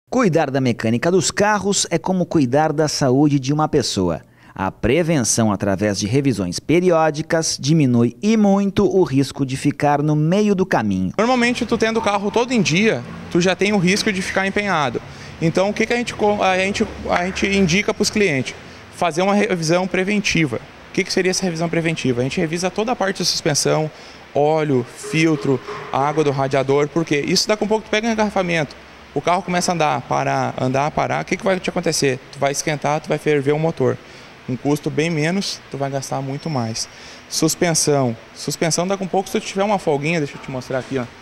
Cuidar da mecânica dos carros é como cuidar da saúde de uma pessoa. A prevenção através de revisões periódicas diminui e muito o risco de ficar no meio do caminho. Normalmente, tu tendo o carro todo em dia, tu já tem o risco de ficar empenhado. Então, o que a gente indica para os clientes? Fazer uma revisão preventiva. O que seria essa revisão preventiva? A gente revisa toda a parte de suspensão, óleo, filtro, água do radiador, porque isso daqui a pouco tu pega um engarrafamento. O carro começa a parar, o que vai te acontecer? Tu vai esquentar, tu vai ferver o motor. Um custo bem menos, tu vai gastar muito mais. Suspensão daqui a pouco, se tu tiver uma folguinha, deixa eu te mostrar aqui, ó.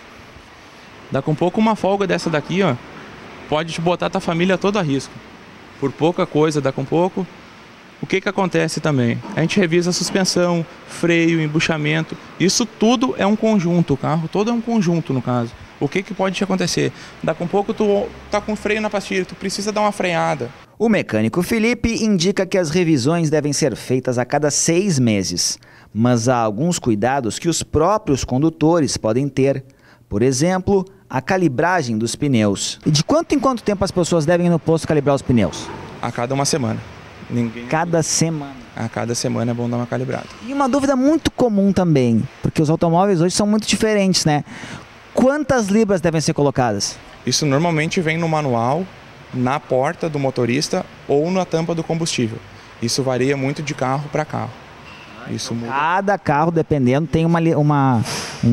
Daqui a pouco uma folga dessa daqui, ó, pode te botar tua família toda a risco. Por pouca coisa, daqui a pouco. O que acontece também? A gente revisa a suspensão, freio, embuchamento. Isso tudo é um conjunto, o carro todo é um conjunto no caso. O que pode te acontecer? Daqui a pouco tu tá com freio na pastilha, tu precisa dar uma freada. O mecânico Felipe indica que as revisões devem ser feitas a cada 6 meses. Mas há alguns cuidados que os próprios condutores podem ter. Por exemplo, a calibragem dos pneus. E de quanto em quanto tempo as pessoas devem ir no posto calibrar os pneus? A cada uma semana. Cada semana? A cada semana é bom dar uma calibrada. E uma dúvida muito comum também, porque os automóveis hoje são muito diferentes, né? Quantas libras devem ser colocadas? Isso normalmente vem no manual, na porta do motorista ou na tampa do combustível. Isso varia muito de carro para carro. Isso muda. Cada carro, dependendo, tem um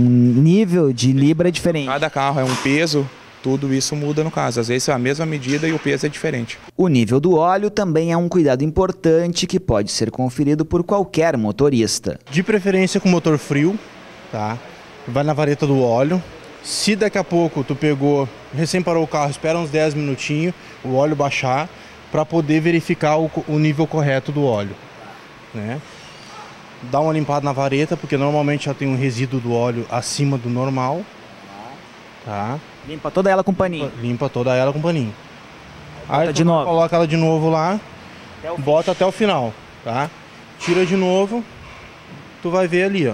nível de libra diferente. Cada carro é um peso, tudo isso muda no caso. Às vezes é a mesma medida e o peso é diferente. O nível do óleo também é um cuidado importante que pode ser conferido por qualquer motorista. De preferência com motor frio, tá? Vai na vareta do óleo. Se daqui a pouco tu pegou, recém parou o carro, espera uns 10 minutinhos, o óleo baixar, para poder verificar o nível correto do óleo, né? Dá uma limpada na vareta, porque normalmente já tem um resíduo do óleo acima do normal, tá? Limpa toda ela com paninho. Limpa toda ela com paninho. Aí de novo. Coloca ela de novo lá, bota até o final, tá? Tira de novo, tu vai ver ali, ó.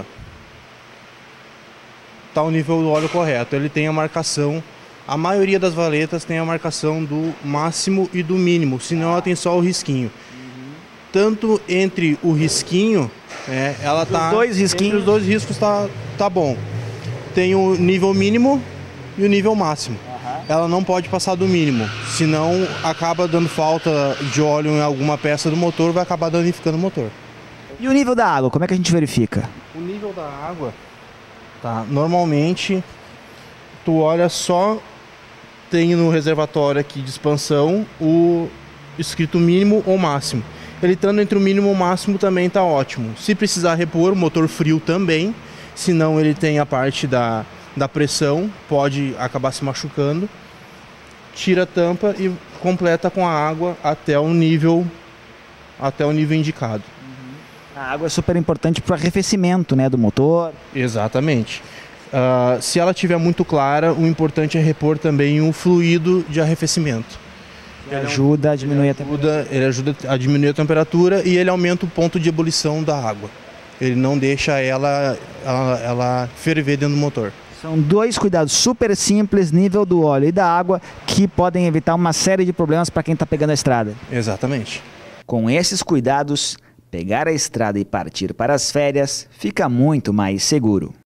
Tá o nível do óleo correto. Ele tem a marcação, a maioria das valetas tem a marcação do máximo e do mínimo, senão ela tem só o risquinho. Tanto entre o risquinho, ela tá... Os dois risquinhos? Entre os dois riscos tá bom. Tem o nível mínimo e o nível máximo. Ela não pode passar do mínimo, senão acaba dando falta de óleo em alguma peça do motor, vai acabar danificando o motor. E o nível da água, como é que a gente verifica? O nível da água, tá, normalmente tu olha só, tem no reservatório aqui de expansão o escrito mínimo ou máximo. Ele estando entre o mínimo e o máximo também tá ótimo. Se precisar repor, o motor frio também, senão ele tem a parte da pressão, pode acabar se machucando. Tira a tampa e completa com a água até o nível indicado. A água é super importante para o arrefecimento, né, do motor. Exatamente. Se ela estiver muito clara, o importante é repor também o fluido de arrefecimento. Ele ajuda a diminuir a temperatura. Ele ajuda a diminuir a temperatura e ele aumenta o ponto de ebulição da água. Ele não deixa ela ferver dentro do motor. São dois cuidados super simples, nível do óleo e da água, que podem evitar uma série de problemas para quem está pegando a estrada. Exatamente. Com esses cuidados, pegar a estrada e partir para as férias fica muito mais seguro.